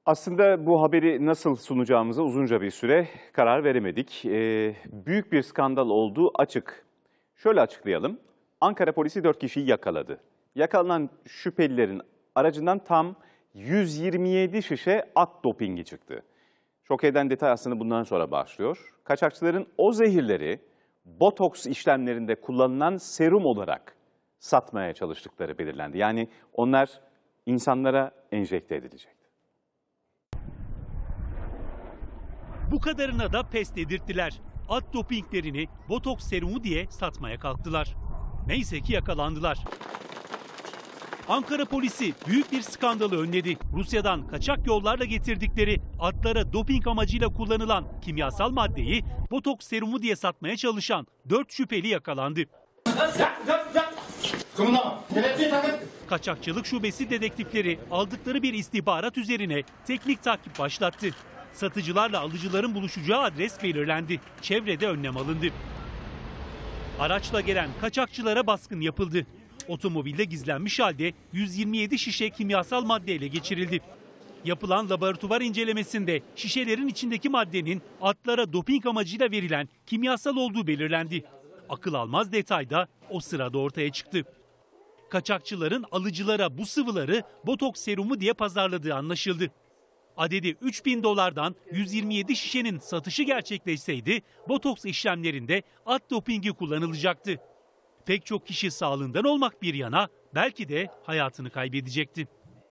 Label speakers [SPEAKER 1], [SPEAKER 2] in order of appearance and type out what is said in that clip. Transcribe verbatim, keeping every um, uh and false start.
[SPEAKER 1] Aslında bu haberi nasıl sunacağımıza uzunca bir süre karar veremedik. Ee, büyük bir skandal olduğu açık. Şöyle açıklayalım. Ankara polisi dört kişiyi yakaladı. Yakalanan şüphelilerin aracından tam yüz yirmi yedi şişe at dopingi çıktı. Şok eden detay aslında bundan sonra başlıyor. Kaçakçıların o zehirleri botoks işlemlerinde kullanılan serum olarak satmaya çalıştıkları belirlendi. Yani onlar insanlara enjekte edilecek.
[SPEAKER 2] Bu kadarına da pes dedirttiler. At dopinglerini botoks serumu diye satmaya kalktılar. Neyse ki yakalandılar. Ankara polisi büyük bir skandalı önledi. Rusya'dan kaçak yollarla getirdikleri atlara doping amacıyla kullanılan kimyasal maddeyi botoks serumu diye satmaya çalışan dört şüpheli yakalandı. Kaçakçılık şubesi dedektifleri aldıkları bir istihbarat üzerine teknik takip başlattı. Satıcılarla alıcıların buluşacağı adres belirlendi. Çevrede önlem alındı. Araçla gelen kaçakçılara baskın yapıldı. Otomobilde gizlenmiş halde yüz yirmi yedi şişe kimyasal madde ele geçirildi. Yapılan laboratuvar incelemesinde şişelerin içindeki maddenin atlara doping amacıyla verilen kimyasal olduğu belirlendi. Akıl almaz detay da o sırada ortaya çıktı. Kaçakçıların alıcılara bu sıvıları botoks serumu diye pazarladığı anlaşıldı. Adedi üç bin dolardan yüz yirmi yedi şişenin satışı gerçekleşseydi botoks işlemlerinde at dopingi kullanılacaktı. Pek çok kişi sağlığından olmak bir yana belki de hayatını kaybedecekti.